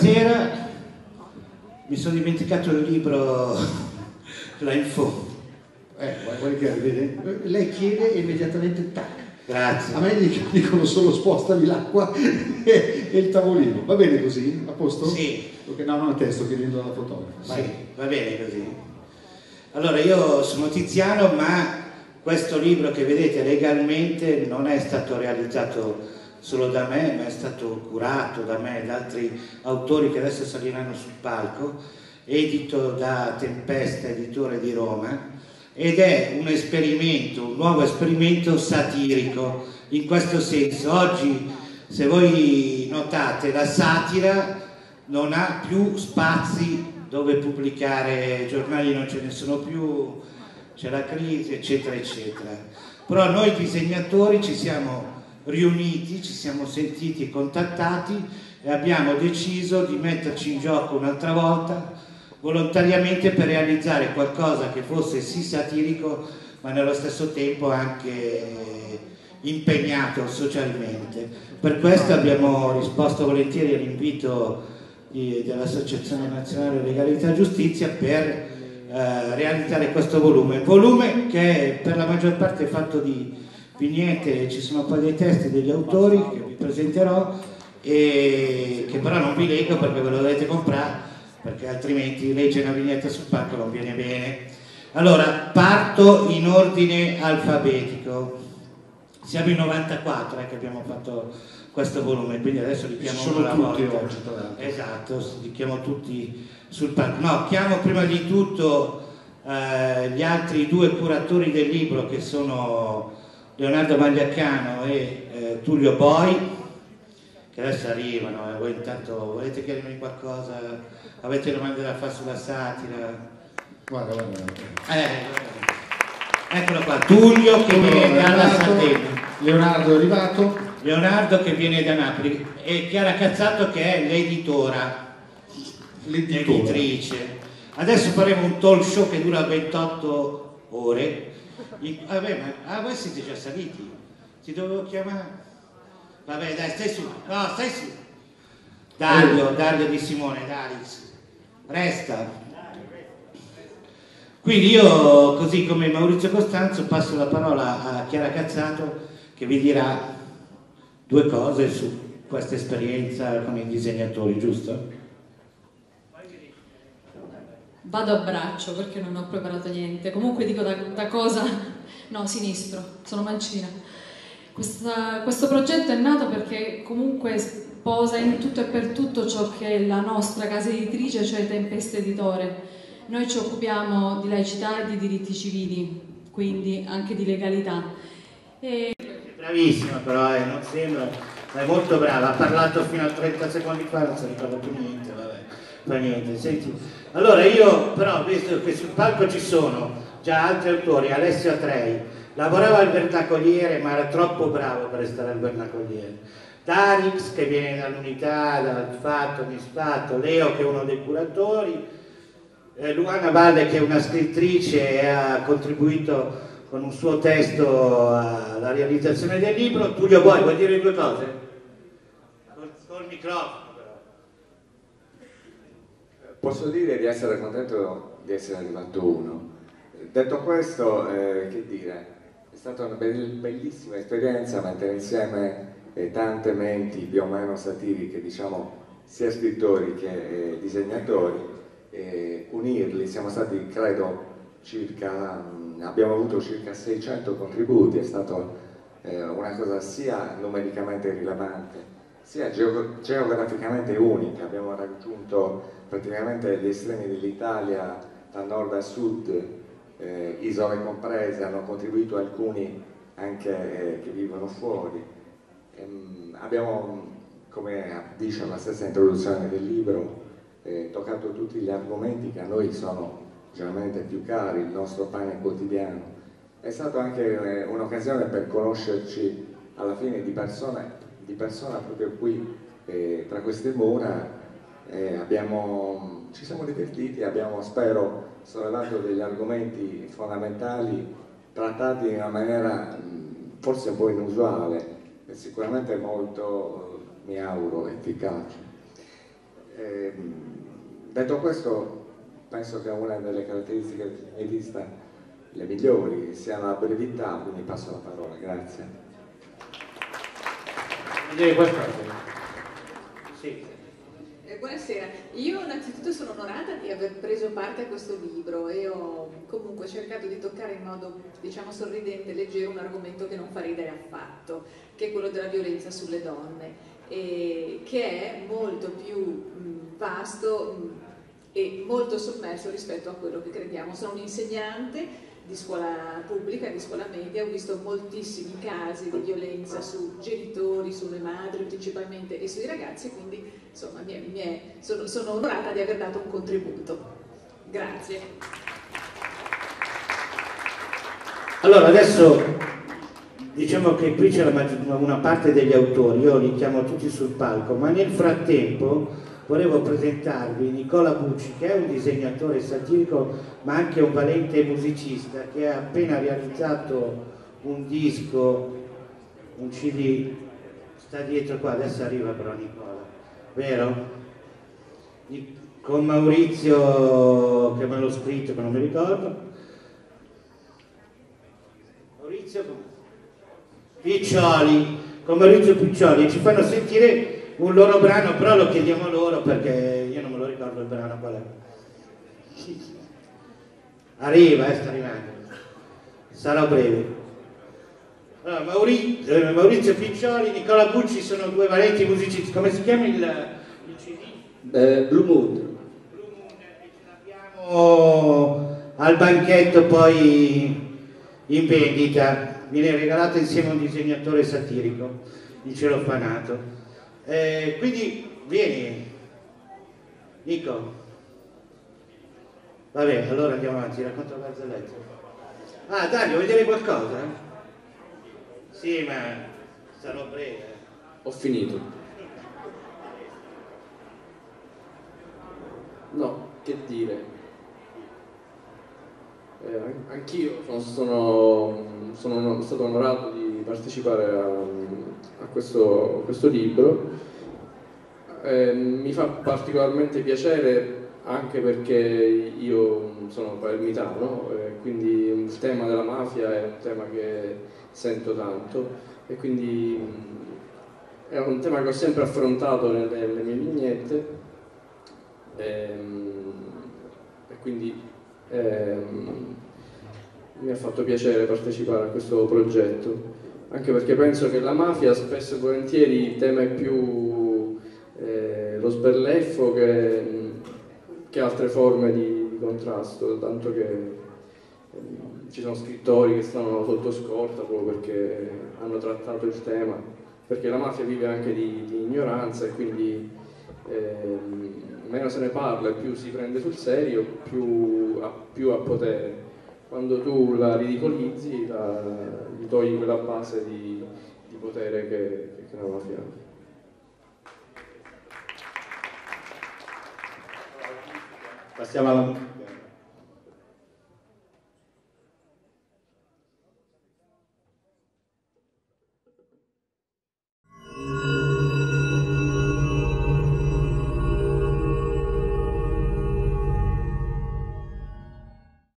sera mi sono dimenticato il libro là in fondo. Guarda che vede? Lei chiede e immediatamente tac. Grazie. A me dicono solo spostami l'acqua e il tavolino. Va bene così? A posto? Sì. Perché no, non a te, sto chiedendo alla fotografo. Sì, va bene così. Allora, io sono Tiziano, ma questo libro che vedete legalmente non è stato realizzato solo da me, ma è stato curato da me e da altri autori che adesso saliranno sul palco, edito da Tempesta, editore di Roma, ed è un esperimento, un nuovo esperimento satirico. In questo senso, oggi, se voi notate, la satira non ha più spazi dove pubblicare, giornali non ce ne sono più, c'è la crisi, eccetera, eccetera. Però noi disegnatori ci siamo riuniti, ci siamo sentiti e contattati e abbiamo deciso di metterci in gioco un'altra volta volontariamente per realizzare qualcosa che fosse sì satirico ma nello stesso tempo anche impegnato socialmente. Per questo abbiamo risposto volentieri all'invito dell'Associazione Nazionale Legalità e Giustizia per realizzare questo volume che per la maggior parte è fatto di vignette, ci sono poi dei testi degli autori che vi presenterò e che però non vi leggo perché ve lo dovete comprare, perché altrimenti leggere una vignetta sul palco non viene bene. Allora, parto in ordine alfabetico. Siamo in 94 che abbiamo fatto questo volume, quindi adesso li chiamo sono alla tutti volta. oggi, tra l'altro. Esatto, li chiamo tutti sul palco. No, chiamo prima di tutto gli altri due curatori del libro che sono Leonardo Magliacano e Tullio Boi, che adesso arrivano. Voi intanto volete chiedermi qualcosa? Avete domande da fare sulla satira? Guarda. Eccolo qua, Tullio che viene dalla Sardegna. Leonardo è arrivato. Leonardo che viene da Napoli e Chiara Cazzato che è l'editrice. Adesso faremo un talk show che dura 28 ore. Voi siete già saliti? Ti dovevo chiamare? Vabbè dai, stai su. No, stai su. Dario di Simone, Daris. Resta. Quindi io, così come Maurizio Costanzo, passo la parola a Chiara Cazzato che vi dirà due cose su questa esperienza con i disegnatori, giusto? Vado a braccio perché non ho preparato niente. Comunque dico da cosa... No, sinistro, sono mancina. Questo progetto è nato perché comunque sposa in tutto e per tutto ciò che è la nostra casa editrice, cioè Tempesta Editore. Noi ci occupiamo di laicità e di diritti civili, quindi anche di legalità. Bravissima però, non sembra, è molto brava, ha parlato fino a 30 secondi fa, non si ricorda più niente, vabbè, fa niente. Senti, allora io però, visto che sul palco ci sono già altri autori, Alessio Atrei, lavorava al Vernacoliere ma era troppo bravo per restare al Vernacoliere, Darix che viene dall'Unità, dal Fatto, Misfatto, Leo che è uno dei curatori, Luana Valle che è una scrittrice e ha contribuito con un suo testo alla realizzazione del libro. Tullio Boi, vuoi dire due cose? Col microfono però. Posso dire di essere contento di essere arrivato uno. Detto questo, che dire, è stata una bellissima esperienza mettere insieme tante menti più o meno satiriche, diciamo sia scrittori che disegnatori, unirli. Siamo stati, credo, abbiamo avuto circa 600 contributi, è stata una cosa sia numericamente rilevante sia geograficamente unica. Abbiamo raggiunto praticamente gli estremi dell'Italia da nord a sud, isole comprese, hanno contribuito alcuni anche che vivono fuori. Abbiamo, come dice la stessa introduzione del libro, toccato tutti gli argomenti che a noi sono generalmente più cari, il nostro pane quotidiano. È stata anche un'occasione per conoscerci alla fine di persona proprio qui tra queste mura. Ci siamo divertiti, abbiamo, spero, sollevato degli argomenti fondamentali trattati in una maniera forse un po' inusuale e sicuramente molto, mi auguro, efficace. Detto questo, penso che una delle caratteristiche del fumettista, le migliori, sia la brevità, quindi passo la parola, grazie. Dire qualcosa? Sì. Buonasera, io innanzitutto sono onorata di aver preso parte a questo libro e ho comunque cercato di toccare in modo, diciamo, sorridente e leggero un argomento che non fa ridere affatto, che è quello della violenza sulle donne, che è molto più vasto e molto sommerso rispetto a quello che crediamo. Sono un insegnante di scuola pubblica, di scuola media, ho visto moltissimi casi di violenza su genitori, sulle madri principalmente e sui ragazzi, quindi insomma sono onorata di aver dato un contributo. Grazie. Allora adesso diciamo che qui c'è una parte degli autori, io li chiamo tutti sul palco, ma nel frattempo volevo presentarvi Nicola Bucci, che è un disegnatore satirico ma anche un valente musicista, che ha appena realizzato un disco, un CD, sta dietro qua, adesso arriva però Nicola, vero? Con Maurizio, che me l'ho scritto, che non mi ricordo. Maurizio Piccioli, con Maurizio Piccioli, e ci fanno sentire un loro brano, però lo chiediamo loro perché io non me lo ricordo il brano qual è. Arriva, sta arrivando. Sarò breve. Allora, Maurizio Piccioli, Nicola Bucci sono due valenti musicisti. Come si chiama il CD? Blue Moon. Blue Moon, e ce l'abbiamo al banchetto poi in vendita. Viene regalato insieme a un disegnatore satirico, il celofanato. Quindi vieni, Nico. Vabbè, allora andiamo avanti, racconta la barzelletta. Ah, Dario, vuoi vedere qualcosa? Sì, ma sarò breve. Ho finito. No, che dire. Anch'io sono stato onorato di partecipare a questo libro. Mi fa particolarmente piacere anche perché io sono palermitano, quindi il tema della mafia è un tema che sento tanto e quindi è un tema che ho sempre affrontato nelle mie vignette e quindi mi ha fatto piacere partecipare a questo progetto, anche perché penso che la mafia spesso e volentieri il tema è più lo sberleffo che altre forme di contrasto, tanto che ci sono scrittori che stanno sotto scorta proprio perché hanno trattato il tema, perché la mafia vive anche di ignoranza e quindi meno se ne parla e più si prende sul serio, più ha potere. Quando tu la ridicolizzi, gli togli quella base di potere che la mafia ha. Passiamo alla